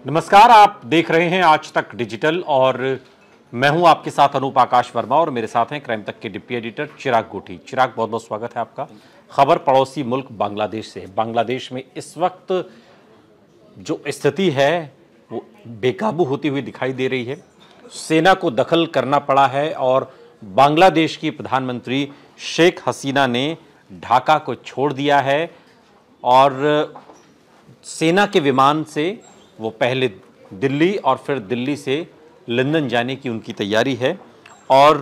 नमस्कार, आप देख रहे हैं आज तक डिजिटल और मैं हूं आपके साथ अनूप आकाश वर्मा और मेरे साथ हैं क्राइम तक के डिप्टी एडिटर चिराग गोठी। चिराग, बहुत बहुत स्वागत है आपका। खबर पड़ोसी मुल्क बांग्लादेश से है। बांग्लादेश में इस वक्त जो स्थिति है वो बेकाबू होती हुई दिखाई दे रही है। सेना को दखल करना पड़ा है और बांग्लादेश की प्रधानमंत्री शेख हसीना ने ढाका को छोड़ दिया है और सेना के विमान से वो पहले दिल्ली और फिर दिल्ली से लंदन जाने की उनकी तैयारी है। और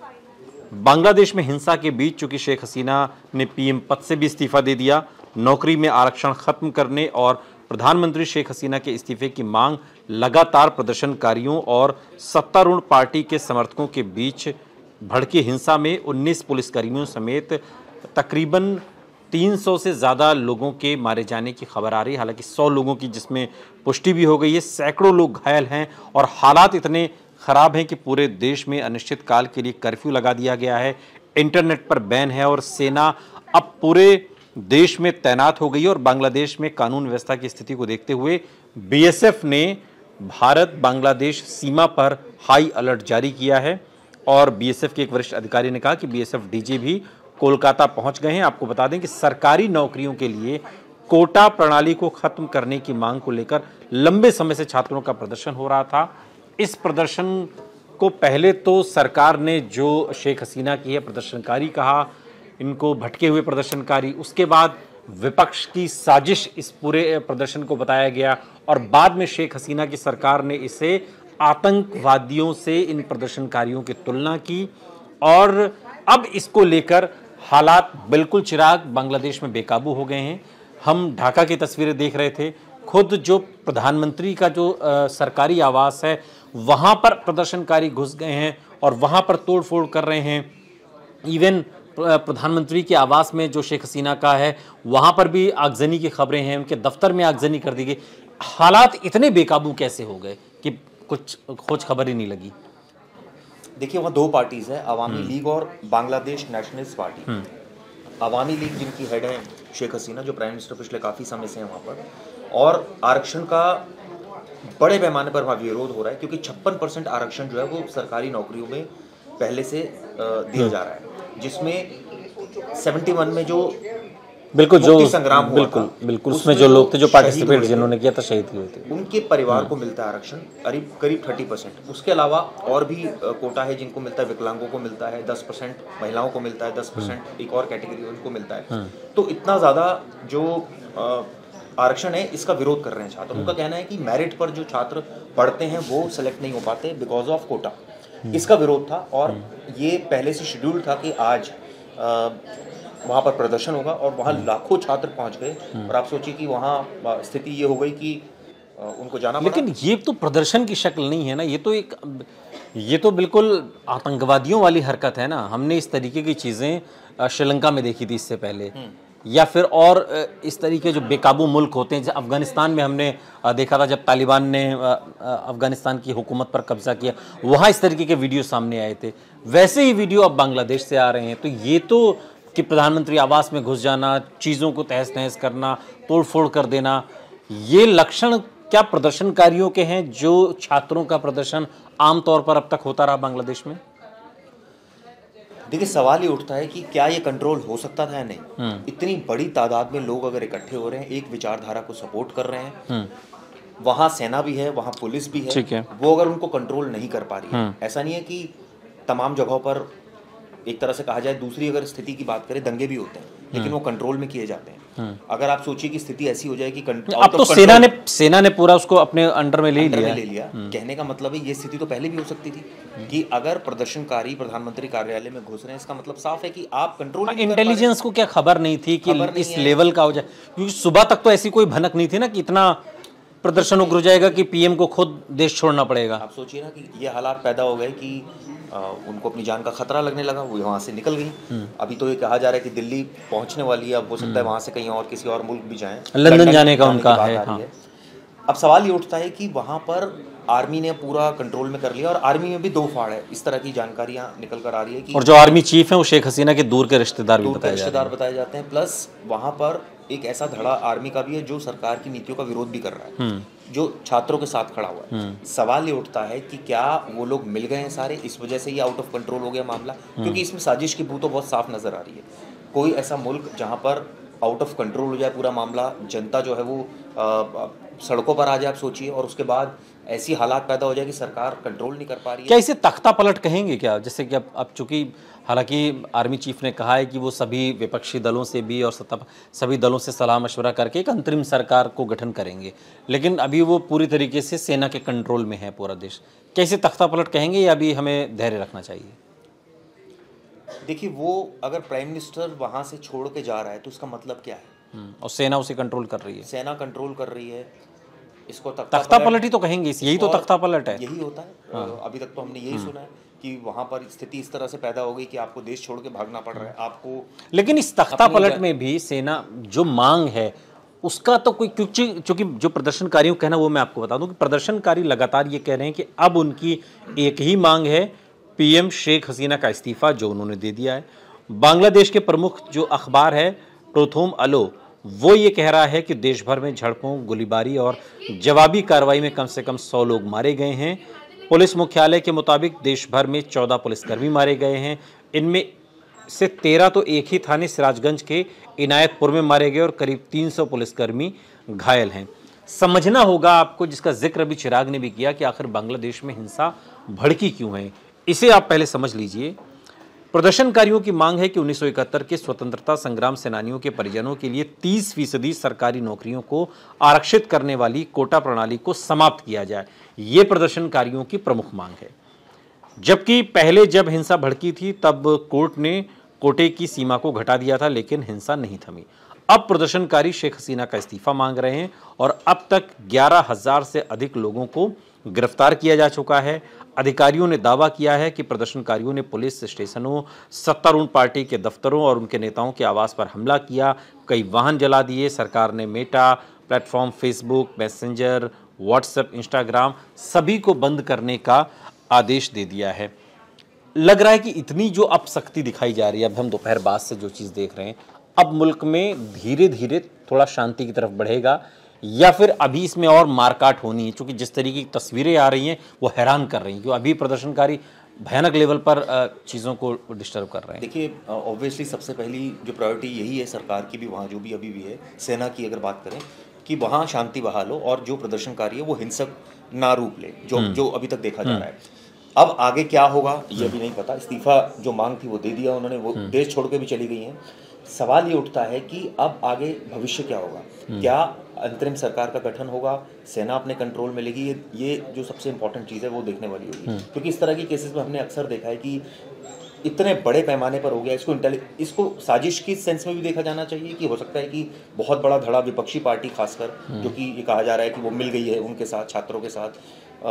बांग्लादेश में हिंसा के बीच चूंकि शेख हसीना ने पीएम पद से भी इस्तीफा दे दिया, नौकरी में आरक्षण खत्म करने और प्रधानमंत्री शेख हसीना के इस्तीफे की मांग लगातार प्रदर्शनकारियों और सत्तारूढ़ पार्टी के समर्थकों के बीच भड़की हिंसा में 19 पुलिसकर्मियों समेत तकरीबन 300 से ज़्यादा लोगों के मारे जाने की खबर आ रही है। हालांकि 100 लोगों की जिसमें पुष्टि भी हो गई है, सैकड़ों लोग घायल हैं और हालात इतने ख़राब हैं कि पूरे देश में अनिश्चितकाल के लिए कर्फ्यू लगा दिया गया है, इंटरनेट पर बैन है और सेना अब पूरे देश में तैनात हो गई है। और बांग्लादेश में कानून व्यवस्था की स्थिति को देखते हुए बीएसएफ ने भारत बांग्लादेश सीमा पर हाई अलर्ट जारी किया है और बीएसएफ के एक वरिष्ठ अधिकारी ने कहा कि बीएसएफ डीजी भी कोलकाता पहुंच गए हैं। आपको बता दें कि सरकारी नौकरियों के लिए कोटा प्रणाली को खत्म करने की मांग को लेकर लंबे समय से छात्रों का प्रदर्शन हो रहा था। इस प्रदर्शन को पहले तो सरकार ने जो शेख हसीना की है प्रदर्शनकारी कहा, इनको भटके हुए प्रदर्शनकारी, उसके बाद विपक्ष की साजिश इस पूरे प्रदर्शन को बताया गया और बाद में शेख हसीना की सरकार ने इसे आतंकवादियों से इन प्रदर्शनकारियों की तुलना की और अब इसको लेकर हालात बिल्कुल चिराग बांग्लादेश में बेकाबू हो गए हैं। हम ढाका की तस्वीरें देख रहे थे, खुद जो प्रधानमंत्री का जो सरकारी आवास है वहां पर प्रदर्शनकारी घुस गए हैं और वहां पर तोड़फोड़ कर रहे हैं। इवन प्रधानमंत्री के आवास में जो शेख हसीना का है वहां पर भी आगजनी की खबरें हैं, उनके दफ्तर में आगजनी कर दी गई। हालात इतने बेकाबू कैसे हो गए कि कुछ खोज खबर ही नहीं लगी। देखिए, वहाँ दो पार्टीज है, अवामी लीग और बांग्लादेश नेशनलिस्ट पार्टी। अवामी लीग जिनकी हेड है शेख हसीना, जो प्राइम मिनिस्टर पिछले काफ़ी समय से हैं वहाँ पर, और आरक्षण का बड़े पैमाने पर वहाँ विरोध हो रहा है क्योंकि 56% आरक्षण जो है वो सरकारी नौकरियों में पहले से दिया जा रहा है, जिसमें 71 में जो बिल्कुल जो संग्राम हुआ बिल्कुल था, बिल्कुल उसमें जो लोग थे जो पार्टिसिपेट जिन्होंने किया था शहीद हुए थे, उनके परिवार को मिलता है आरक्षण करीब 30%। उसके अलावा और भी कोटा है जिनको मिलता है, विकलांगों को मिलता है 10%, महिलाओं को मिलता है 10%, एक और कैटेगरी उनको मिलता है। तो इतना ज़्यादा जो आरक्षण है इसका विरोध कर रहे हैं छात्र। उनका कहना है कि मेरिट पर जो छात्र पढ़ते हैं वो सेलेक्ट नहीं हो पाते बिकॉज ऑफ कोटा। इसका विरोध था और ये पहले से शेड्यूल था कि आज वहाँ पर प्रदर्शन होगा और वहाँ लाखों छात्र पहुँच गए और आप सोचिए कि वहाँ स्थिति ये हो गई कि उनको जाना पड़ा। लेकिन ये तो प्रदर्शन की शक्ल नहीं है ना, ये तो बिल्कुल आतंकवादियों वाली हरकत है ना। हमने इस तरीके की चीज़ें श्रीलंका में देखी थी इससे पहले, या फिर और इस तरीके जो बेकाबू मुल्क होते हैं। अफगानिस्तान में हमने देखा था जब तालिबान ने अफगानिस्तान की हुकूमत पर कब्जा किया, वहाँ इस तरीके के वीडियो सामने आए थे। वैसे ही वीडियो अब बांग्लादेश से आ रहे हैं। तो ये तो कि प्रधानमंत्री आवास में घुस जाना, चीज़ों को तहस नहस करना, तोड़फोड़ कर देना, ये लक्षण क्या प्रदर्शनकारियों के हैं जो छात्रों का प्रदर्शन आमतौर पर अब तक होता रहा बांग्लादेश में? देखिए, सवाल ये उठता है कि क्या ये कंट्रोल हो सकता था या नहीं। इतनी बड़ी तादाद में लोग अगर इकट्ठे हो रहे हैं, एक विचारधारा को सपोर्ट कर रहे हैं, वहाँ सेना भी है, वहाँ पुलिस भी है, वो अगर उनको कंट्रोल नहीं कर पा रही है। ऐसा नहीं है कि तमाम जगहों पर एक तरह से कहा जाए, दूसरी अगर स्थिति की बात करें, दंगे भी होते हैं लेकिन वो कंट्रोल में किए जाते हैं। अगर आप सोचिए कि स्थिति ऐसी हो जाए कि अब तो सेना ने पूरा उसको अपने अंडर में ले लिया। कहने का मतलब है ये स्थिति तो पहले भी हो सकती थी कि अगर प्रदर्शनकारी प्रधानमंत्री कार्यालय में घुस रहे हैं, इसका मतलब साफ है कि आप कंट्रोल। इंटेलिजेंस को क्या खबर नहीं थी कि इस लेवल का हो जाए, क्योंकि सुबह तक तो ऐसी कोई भनक नहीं थी ना कि इतना प्रदर्शन उग्र जाएगा कि पीएम को खुद देश छोड़ना पड़ेगा। आप सोचिए ना कि ये हालात पैदा हो गए कि उनको अपनी जान का खतरा लगने लगा, वो वहाँ से निकल गई। अभी तो ये कहा जा रहा है कि दिल्ली पहुँचने वाली है, अब हो सकता है वहाँ से कहीं और किसी और मुल्क भी जाएं, लंदन जाने का उनका है। हाँ। अब सवाल ये उठता है कि वहाँ पर आर्मी ने पूरा कंट्रोल में कर लिया और आर्मी में भी दो फाड़ है, इस तरह की जानकारियाँ निकल कर आ रही है कि और जो आर्मी चीफ है वो शेख हसीना के दूर के रिश्तेदार बताए जाते हैं। प्लस वहाँ पर एक ऐसा धड़ा आर्मी का भी है जो सरकार की नीतियों का विरोध भी कर रहा है, जो छात्रों के साथ खड़ा हुआ है। सवाल ये उठता है कि क्या वो लोग मिल गए हैं सारे, इस वजह से ये आउट ऑफ कंट्रोल हो गया मामला, क्योंकि इसमें साजिश की बू तो बहुत साफ नजर आ रही है। कोई ऐसा मुल्क जहाँ पर आउट ऑफ कंट्रोल हो जाए पूरा मामला, जनता जो है वो सड़कों पर आ जाए, आप सोचिए, और उसके बाद ऐसी हालात पैदा हो जाए कि सरकार कंट्रोल नहीं कर पा रही है। क्या इसे तख्ता पलट कहेंगे क्या? जैसे कि अब चूंकि हालांकि आर्मी चीफ ने कहा है कि वो सभी विपक्षी दलों से भी और सभी दलों से सलाह मशवरा करके एक अंतरिम सरकार को गठन करेंगे, लेकिन अभी वो पूरी तरीके से सेना के कंट्रोल में है पूरा देश। क्या इसे तख्ता पलट कहेंगे या अभी हमें धैर्य रखना चाहिए? देखिए, वो अगर प्राइम मिनिस्टर वहां से छोड़ के जा रहा है तो उसका मतलब क्या है? और सेना उसे कंट्रोल कर रही है। सेना कंट्रोल कर रही है, इसको तख्ता पलट ही तो कहेंगे, यही तो तख्ता पलट है। यही होता है। अभी तक तो हमने यही सुना है कि वहां पर स्थिति इस तरह से पैदा हो गई कि आपको देश छोड़ के भागना पड़ रहा है आपको। लेकिन इस तख्ता पलट में भी सेना जो मांग है उसका तो कोई, क्योंकि जो प्रदर्शनकारियों का कहना, वो मैं आपको बता दूं कि प्रदर्शनकारी लगातार ये कह रहे हैं कि अब उनकी एक ही मांग है, पीएम शेख हसीना का इस्तीफा, जो उन्होंने दे दिया है। बांग्लादेश के प्रमुख जो अखबार है प्रोथोम अलो, वो ये कह रहा है कि देश भर में झड़पों, गोलीबारी और जवाबी कार्रवाई में कम से कम 100 लोग मारे गए हैं। पुलिस मुख्यालय के मुताबिक देश भर में 14 पुलिसकर्मी मारे गए हैं। इनमें से 13 तो एक ही थाने सिराजगंज के इनायतपुर में मारे गए और करीब 300 पुलिसकर्मी घायल हैं। समझना होगा आपको, जिसका जिक्र अभी चिराग ने भी किया, कि आखिर बांग्लादेश में हिंसा भड़की क्यों है। इसे आप पहले समझ लीजिए। प्रदर्शनकारियों की मांग है कि 1971 के स्वतंत्रता संग्राम सेनानियों के परिजनों के लिए 30% सरकारी नौकरियों को आरक्षित करने वाली कोटा प्रणाली को समाप्त किया जाए। ये प्रदर्शनकारियों की प्रमुख मांग है। जबकि पहले जब हिंसा भड़की थी तब कोर्ट ने कोटे की सीमा को घटा दिया था, लेकिन हिंसा नहीं थमी। अब प्रदर्शनकारी शेख हसीना का इस्तीफा मांग रहे हैं और अब तक 11,000 से अधिक लोगों को गिरफ्तार किया जा चुका है। अधिकारियों ने दावा किया है कि प्रदर्शनकारियों ने पुलिस स्टेशनों, सत्तारूढ़ पार्टी के दफ्तरों और उनके नेताओं के आवास पर हमला किया, कई वाहन जला दिए। सरकार ने Meta platform, Facebook, Messenger, WhatsApp, Instagram सभी को बंद करने का आदेश दे दिया है। लग रहा है कि इतनी जो अब सख्ती दिखाई जा रही है, अब हम दोपहर बाद से जो चीज़ देख रहे हैं, अब मुल्क में धीरे धीरे थोड़ा शांति की तरफ बढ़ेगा, या फिर अभी इसमें और मारकाट होनी है? क्योंकि जिस तरीके की तस्वीरें आ रही हैं वो हैरान कर रही हैं, क्योंकि अभी प्रदर्शनकारी भयानक लेवल पर चीज़ों को डिस्टर्ब कर रहे हैं। देखिए, ऑब्वियसली सबसे पहली जो प्रायोरिटी यही है सरकार की भी, वहाँ जो भी अभी भी है, सेना की अगर बात करें, कि वहाँ शांति बहाल हो और जो प्रदर्शनकारी है वो हिंसक ना रूप ले, जो अभी तक देखा जा रहा है। अब आगे क्या होगा ये अभी नहीं पता। इस्तीफा जो मांग थी वो दे दिया उन्होंने, वो देश छोड़ के भी चली गई हैं। सवाल ये उठता है कि अब आगे भविष्य क्या होगा? क्या अंतरिम सरकार का गठन होगा, सेना अपने कंट्रोल में लेगी? ये जो सबसे इंपॉर्टेंट चीज़ है वो देखने वाली होगी, क्योंकि इस तरह की केसेस में हमने अक्सर देखा है कि इतने बड़े पैमाने पर हो गया। इसको साजिश की सेंस में भी देखा जाना चाहिए कि हो सकता है कि बहुत बड़ा धड़ा विपक्षी पार्टी खासकर, जो कि ये कहा जा रहा है कि वो मिल गई है उनके साथ, छात्रों के साथ,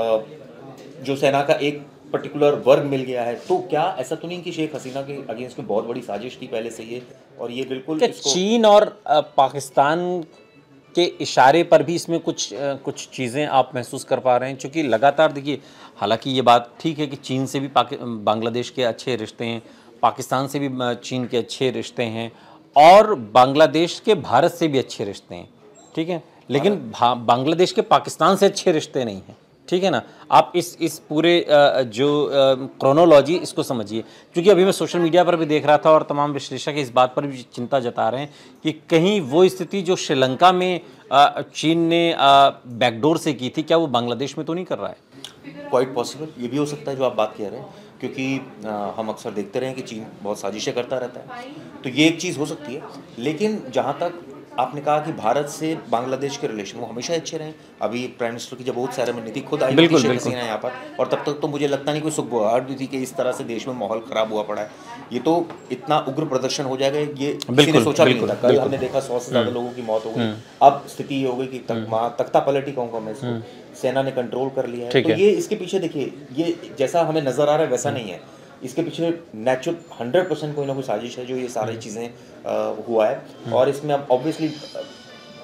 जो सेना का एक पर्टिकुलर वर्ग मिल गया है। तो क्या ऐसा तो नहीं कि शेख हसीना के अगेंस्ट में बहुत बड़ी साजिश थी पहले से ये, और ये बिल्कुल चीन और पाकिस्तान के इशारे पर भी इसमें कुछ चीज़ें आप महसूस कर पा रहे हैं? क्योंकि लगातार देखिए, हालांकि ये बात ठीक है कि चीन से भी बांग्लादेश के अच्छे रिश्ते हैं, पाकिस्तान से भी चीन के अच्छे रिश्ते हैं, और बांग्लादेश के भारत से भी अच्छे रिश्ते हैं, ठीक है, लेकिन बांग्लादेश के पाकिस्तान से अच्छे रिश्ते नहीं हैं, ठीक है ना। आप इस पूरे जो क्रोनोलॉजी इसको समझिए, क्योंकि अभी मैं सोशल मीडिया पर भी देख रहा था और तमाम विश्लेषक इस बात पर भी चिंता जता रहे हैं कि कहीं वो स्थिति जो श्रीलंका में चीन ने बैकडोर से की थी, क्या वो बांग्लादेश में तो नहीं कर रहा है? क्वाइट पॉसिबल, ये भी हो सकता है जो आप बात कह रहे हैं, क्योंकि हम अक्सर देखते रहे हैं कि चीन बहुत साजिशें करता रहता है, तो ये एक चीज़ हो सकती है। लेकिन जहाँ तक आपने कहा कि भारत से बांग्लादेश के रिलेशन वो हमेशा अच्छे रहे। अभी प्राइम मिनिस्टर की जब बहुत सेरेमनी थी, खुद आई थी शेख हसीना यहाँ पर, और तब तक तो मुझे लगता नहीं कोई सुखबुगाहट भी थी कि इस तरह से देश में माहौल खराब हुआ पड़ा है। ये तो इतना उग्र प्रदर्शन हो जाएगा, ये किसी ने सोचा भी नहीं था। कल हमने देखा 100 से ज़्यादा लोगों की मौत हो गई। अब स्थिति ये हो गई कि तख्ता पलटी कहूँगा मैं इसको, सेना ने कंट्रोल कर लिया है। तो ये इसके पीछे देखिए, ये जैसा हमें नजर आ रहा है वैसा नहीं है, इसके पीछे नेचुरल 100% कोई ना कोई साजिश है जो ये सारी चीज़ें हुआ है। और इसमें अब ऑब्वियसली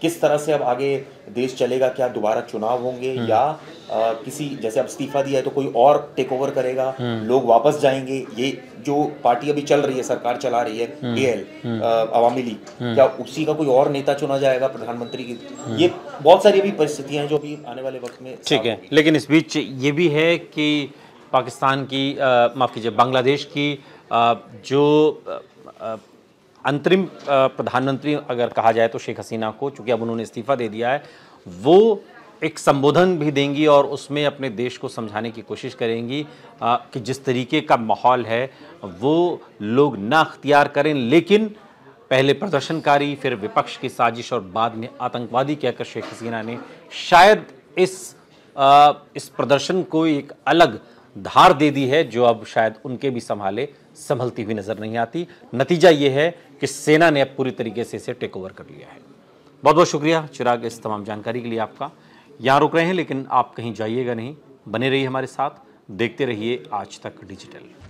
किस तरह से अब आगे देश चलेगा, क्या दोबारा चुनाव होंगे या किसी जैसे अब इस्तीफा दिया है तो कोई और टेक ओवर करेगा, लोग वापस जाएंगे, ये जो पार्टी अभी चल रही है, सरकार चला रही है AL अवामी लीग, क्या उसी का कोई और नेता चुना जाएगा प्रधानमंत्री की, ये बहुत सारी अभी परिस्थितियां हैं जो अभी आने वाले वक्त में। ठीक है, लेकिन इस बीच ये भी है कि पाकिस्तान की माफ़ कीजिए बांग्लादेश की जो अंतरिम प्रधानमंत्री अगर कहा जाए तो शेख हसीना को, चूंकि अब उन्होंने इस्तीफा दे दिया है, वो एक संबोधन भी देंगी और उसमें अपने देश को समझाने की कोशिश करेंगी कि जिस तरीके का माहौल है वो लोग ना अख्तियार करें, लेकिन पहले प्रदर्शनकारी, फिर विपक्ष की साजिश और बाद में आतंकवादी कहकर शेख हसीना ने शायद इस प्रदर्शन को एक अलग धार दे दी है जो अब शायद उनके भी संभलती हुई नजर नहीं आती। नतीजा ये है कि सेना ने अब पूरी तरीके से इसे टेक ओवर कर लिया है। बहुत बहुत शुक्रिया चिराग इस तमाम जानकारी के लिए आपका। यहाँ रुक रहे हैं लेकिन आप कहीं जाइएगा नहीं, बने रहिए हमारे साथ, देखते रहिए आज तक डिजिटल।